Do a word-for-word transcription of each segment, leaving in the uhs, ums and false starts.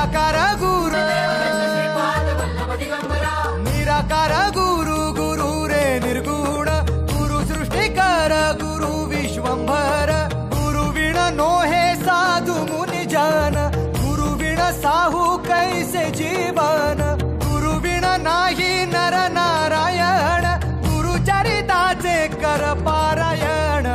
निराकार गुरु निराकार गुरु गुरु रे निर्गुण गुरु सृष्टिकर गुरु विश्वंभर गुरु विण नोहे साधु मुनि जन गुरु विण साहू कैसे जीवन गुरु विण नाही नर नारायण गुरु चरिताचे कर पारायण।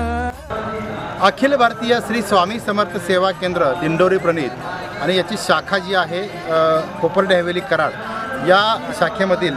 अखिल भारतीय श्री स्वामी समर्थ सेवा केंद्र दिंडोरी प्रणीत आणि याची शाखा जी आहे कोपर्डे हवेली कराड या शाखेमधील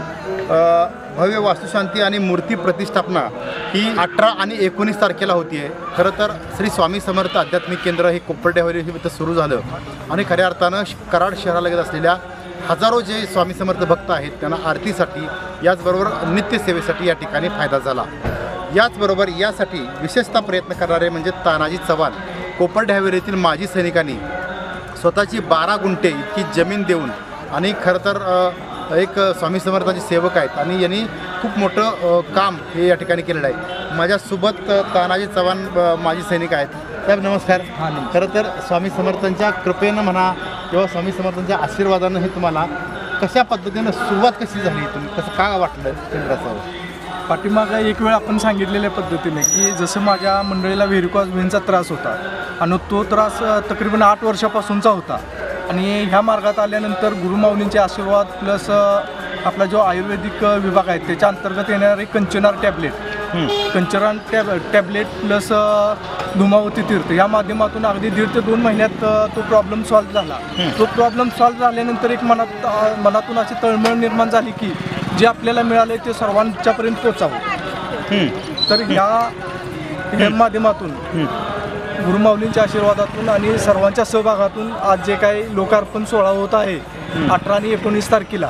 भव्य वास्तुशांती आणि मूर्ती प्रतिष्ठापना ही अठरा आणि एकोणीस तारखेला होती आहे। खरं तर श्री स्वामी समर्थ आध्यात्मिक केंद्र हे कोपर्डे हवेली इथं सुरू झालं आणि खऱ्या अर्थानं कराड शहरालगत असलेल्या हजारो जे स्वामी समर्थ भक्त आहेत त्यांना आरतीसाठी याचबरोबर नित्यसेवेसाठी या ठिकाणी फायदा झाला। याचबरोबर यासाठी विशेषतः प्रयत्न करणारे म्हणजे तानाजी चव्हाण कोपर्डे हवेलीतील माजी सैनिकांनी स्वतःची बारा गुंठे इतकी जमीन देऊन आणि खरं तर एक स्वामी समर्थांचे सेवक आहेत आणि यांनी खूप मोठं काम हे या ठिकाणी केलेलं आहे। माझ्यासोबत तानाजी चव्हाण माजी सैनिक आहेत। साहेब नमस्कार। खरं तर स्वामी समर्थांच्या कृपेनं म्हणा किंवा स्वामी समर्थांच्या आशीर्वादानं हे तुम्हाला कशा पद्धतीनं सुरुवात कशी झाली, तुम्ही कसं काय वाटलं केंद्राचं? पाठीमागं एक वेळ आपण सांगितलेल्या पद्धतीने की जसं माझ्या मंडळीला व्हेरिकोज व्हेनचा त्रास होता आणि तो त्रास तकरीबन आठ वर्षापासूनचा होता आणि ह्या मार्गात आल्यानंतर गुरुमाऊलींचे आशीर्वाद प्लस आपला जो आयुर्वेदिक विभाग आहे त्याच्या अंतर्गत येणारे Kanchnar tablet Kanchnar tab tablet plus Dhumavati Tirth या माध्यमातून अगदी दीड ते दोन महिन्यात तो प्रॉब्लेम सॉल्व्ह झाला। तो प्रॉब्लेम सॉल्व्ह झाल्यानंतर एक मनात मनातून अशी तळमळ निर्माण झाली की जे आपल्याला मिळाले ते सर्वांच्यापर्यंत पोचावं। तर ह्या ह्या माध्यमातून गुरुमाऊलींच्या आशीर्वादातून आणि सर्वांच्या सहभागातून आज जे काही लोकार्पण सोहळा होत आहे अठरा आणि एकोणीस तारखेला,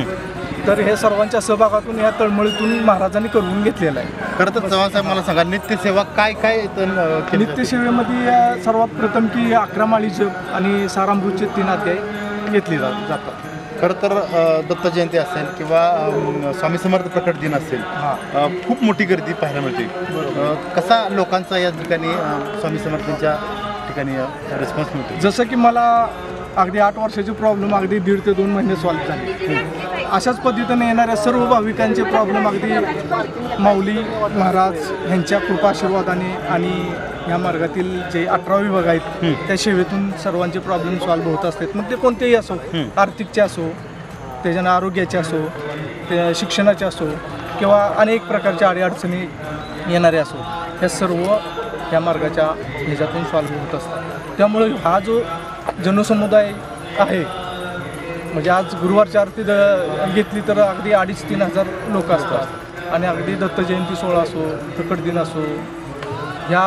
तर हे सर्वांच्या सहभागातून या तळमळीतून महाराजांनी करून घेतलेलं आहे। खरं तर चव्हाण साहेब मला सांगा नित्यसेवा काय काय? नित्यसेवेमध्ये सर्वात प्रथम की अकरा माळी जप आणि सारामृतचे तीन अध्याय घेतले जातात। खरं तर दत्त जयंती असेल किंवा स्वामी समर्थ प्रकट दिन असेल खूप मोठी गर्दी पाहायला मिळते। कसा लोकांचा या ठिकाणी स्वामी समर्थांच्या ठिकाणी रिस्पॉन्स मिळतो? जसं की मला अगदी आठ वर्षाचे प्रॉब्लेम अगदी दीड ते दोन महिने सॉल्व्ह झाले। अशाच पद्धतीने येणाऱ्या सर्व भाविकांचे प्रॉब्लेम अगदी माऊली महाराज ह्यांच्या कृपाशीर्वादाने आणि या मार्गातील जे अठरा विभाग आहेत त्या सेवेतून सर्वांचे प्रॉब्लेम सॉल्व्ह होत असतात। मग ते कोणतेही असो, आर्थिकचे असो, त्याच्यानं आरोग्याचे असो, ते शिक्षणाचे असो किंवा अनेक प्रकारच्या अडीअडचणी येणारे असो, ह्या सर्व या मार्गाच्या ह्याच्यातून सॉल्व्ह होत असतात। त्यामुळे हा जो जनसमुदाय आहे म्हणजे आज गुरुवारची आरती घेतली तर अगदी अडीच तीन हजार लोक असतात आणि अगदी दत्त जयंती सोहळा असो, प्रकट दिन असो, ह्या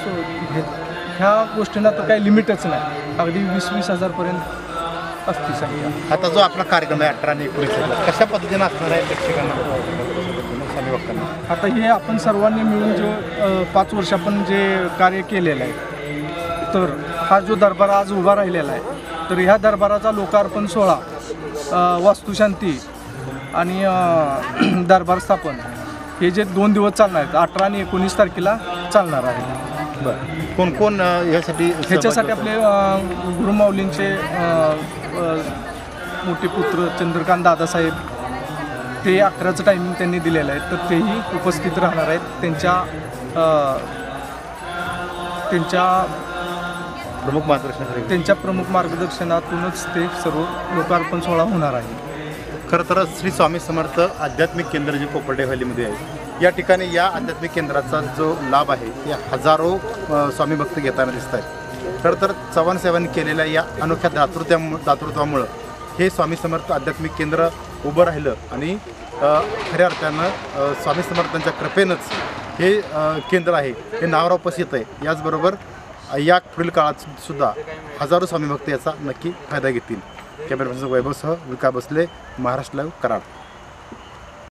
ह्या गोष्टींना तर काही लिमिटच नाही, अगदी वीस वीस हजारपर्यंत असते संख्या। आता जो आपला कार्यक्रम आहे अठरा आणि एकोणीस कशा पद्धतीनं असणार आहे प्रेक्षकांना? आता हे आपण सर्वांनी मिळून जो पाच वर्ष आपण जे कार्य केलेलं आहे तर हा जो दरबार आज उभा राहिलेला आहे तर ह्या दरबाराचा लोकार्पण सोहळा, वास्तुशांती आणि दरबार स्थापन हे जे दोन दिवस चालणार आहेत अठरा आणि एकोणीस तारखेला चालणार आहे। बरं, कोण कोण यासाठी? ह्याच्यासाठी आपले गुरुमाऊलींचे मोठे पुत्र चंद्रकांत दादासाहेब ते अकराचं टायमिंग त्यांनी दिलेलं आहे तर तेही उपस्थित राहणार आहेत। त्यांच्या त्यांच्या प्रमुख मार्गदर्शन त्यांच्या प्रमुख मार्गदर्शनातूनच ते सर्व लोकार्पण सोहळा होणार आहे। खरं तर श्री स्वामी समर्थ आध्यात्मिक केंद्र जे कोपर्डे हवेलीमध्ये आहे या ठिकाणी या आध्यात्मिक केंद्राचा जो लाभ आहे या हजारो स्वामी भक्त घेताना दिसत आहेत। खरं तर चव्हाण साहेबांनी केलेल्या या अनोख्या दातृत्या दातृत्वामुळं हे स्वामी समर्थ आध्यात्मिक केंद्र उभं राहिलं आणि खऱ्या अर्थानं स्वामी समर्थांच्या कृपेनंच हे केंद्र आहे हे नावारूपास येतं आहे। याचबरोबर या पुढील काळात सुद्धा हजारो स्वामी भक्त याचा नक्की फायदा घेतील। कॅमेरा पर्सन वैभवसह विका बसले, महाराष्ट्र लाईव्ह, कराड।